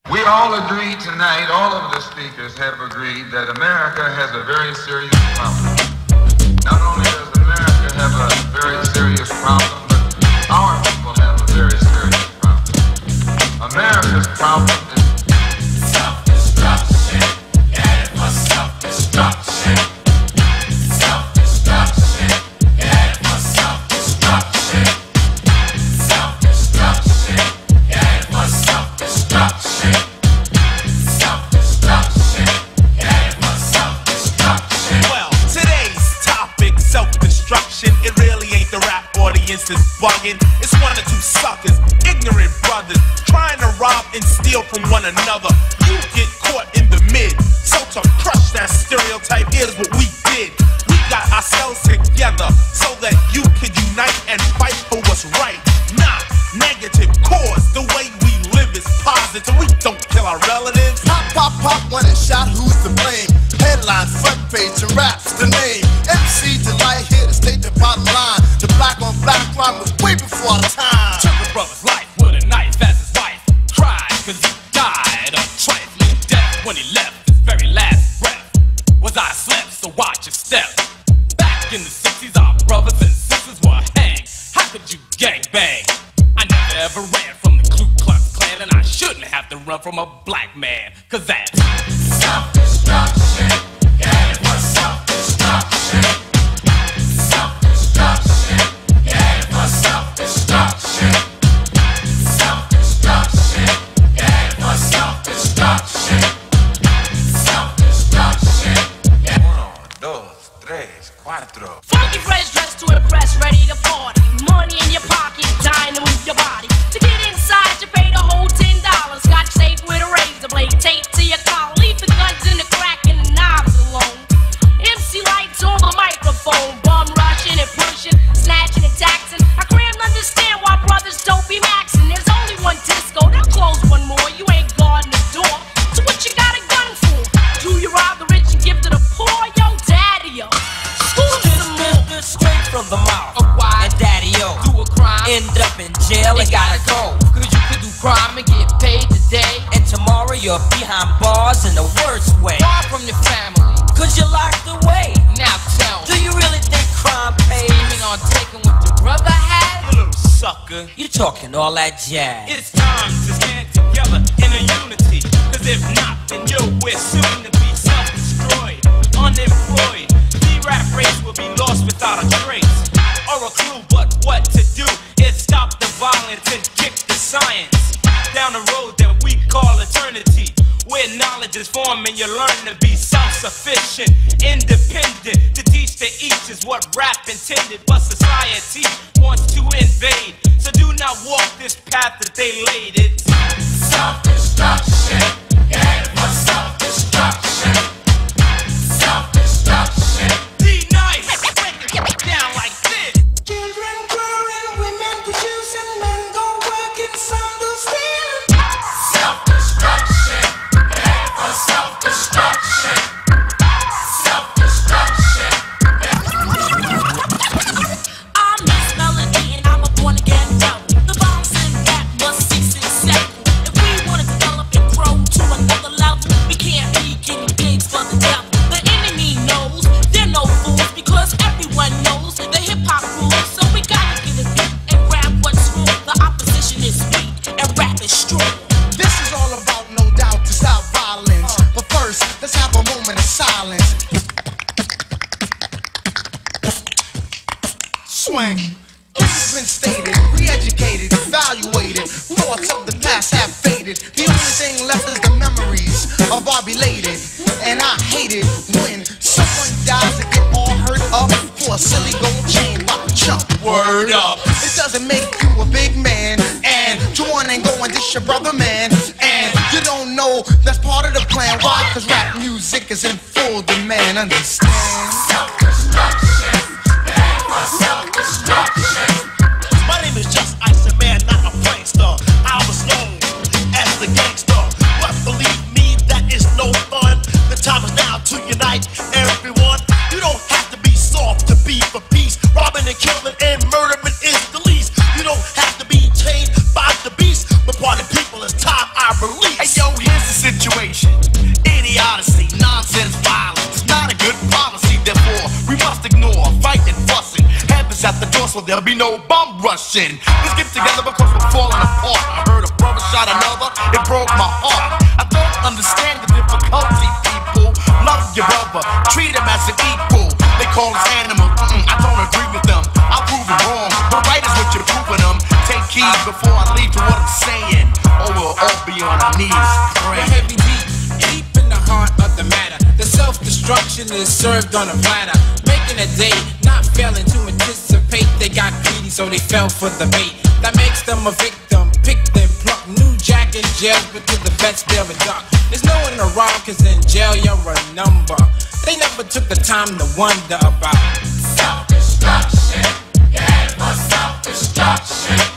We all agree tonight, all of the speakers have agreed that America has a very serious problem. Not only does America have a very serious problem, but our people have a very serious problem. America's problem is self-destruction. Get it for self-destruction. Self-destruction. Get it for self-destruction. Self-destruction. Get it for self-destruction. Self-destruction. Get it for self-destruction. Well, today's topic, self-destruction. It really ain't the rap audience is bugging. It's one or two suckers, ignorant brothers, trying to rob and steal from one another. You get caught in the mid. So to crush that stereotype, here's what we did. We got ourselves together so that you could unite and fight for what's right. Not negative cause. The way we live is positive. We don't kill our relatives. Pop, pop, pop, when it's shot, who's to blame? Headline, front page, and rap's the name. MC Delight here to state the bottom line. The black on black crime was way before our time. Took a brother's life with a knife as his wife tried, cause he died a trifling death. When he left, his very last breath was I slept, so watch your step. Back in the 60s, our brothers and sisters were hanged. How could you gangbang? I never ever ran from the Ku Klux Klan, and I shouldn't have to run from a black man, cause that's self-destruction. Get it for self-destruction. Self-destruction. Get it for self-destruction. Self-destruction. Get it for self-destruction. Self-destruction. Uno, dos, tres, cuatro. Funky fresh dressed to impress, ready to party. Money in your pocket, dying to move your body. To get inside, you pay the whole $10. Scotch tape with a razor blade, tape to your collar. Leave the guns in the crack and the knobs alone. MC Lights on the microphone, bum rushing and pushing, snatching and taxing. I can't understand why brothers don't be maxing. There's only one disco, they'll close one more. You ain't guarding the door, so what you got a gun for? Do you rob the rich and give to the poor? Yo, daddy-o, school some more. Straight from the mouth. And daddy-o, Do a crime, end up in jail and gotta go. cause you could do crime and get paid today. And tomorrow you're behind bars in the worst way. Far from your family, Cause you're locked away. now tell Do me, you really think crime pays? aiming on taking what your brother had? You little sucker. You talking all that jazz. It's time to stand together in a unity. Cause if not, then we're soon to be self-destroyed, unemployed. The rap race will be lost without a trace or a clue. But what to do is stop the violence and kick the science down the road that we call eternity, where knowledge is formed and you learn to be self-sufficient, independent. To teach to each is what rap intended, but society wants to invade. So do not walk this path that they laid. It's Self-destruction. Get it for self-destruction. Self-destruction. D-Nice. Break it down like this. Children growing, women producing, men go working, some do stealing. Self-destruction. Get it for self-destruction. Self-destruction. I'm Miss Melody and I'm a born again dope. The bombs in rap must cease and settle. If we wanna develop and grow to another level, we can't be guinea pigs for the devil. The enemy knows they're no fools because everyone knows the hip hop rules. So we gotta get it big and grab what's wrong. The opposition is weak and rap is strong. This is all about, no doubt, to stop violence. But first, let's have a moment of silence. Swing. This has been stated, re-educated, evaluated. Thoughts of the past have faded. The only thing left is the memories of our belated. And I hate it when someone dies and get all hurt up for a silly gold chain by a chump. Word up. It doesn't make you a big man. And Juwan ain't going dish your brother, man. And you don't know that's part of the plan. Why? Cause rap music is in full demand. Understand? Self-destruction. Get it for self-destruction. My name is Just Ice, a man, not a prankster. I was known as the gangster, but believe me, that is no fun. The time is now to unite everyone. You don't have to be soft to be for peace. Robbing and killing and murdering is the least. You don't have to be chained by the beast, but part of people, it's time I release. Hey yo, so there'll be no bum rushing. Let's get together because we're falling apart. I heard a brother shot another, it broke my heart. I don't understand the difficulty, people. Love your brother, treat him as an equal. They call us animals, I don't agree with them. I'll prove it wrong, but right is what you're proving them. Take heed before I leave to what I'm saying, or we'll all be on our knees praying. We're heavy deep in the heart of the matter. The self-destruction is served on a platter, making a day, not failing to anticipate. They got greedy, so they fell for the bait. That makes them a victim, pick them, pluck. New Jack in jail, but to the vets they're a duck. There's no one around, cause in jail you're a number. They never took the time to wonder about self-destruction. Yeah, it was self-destruction.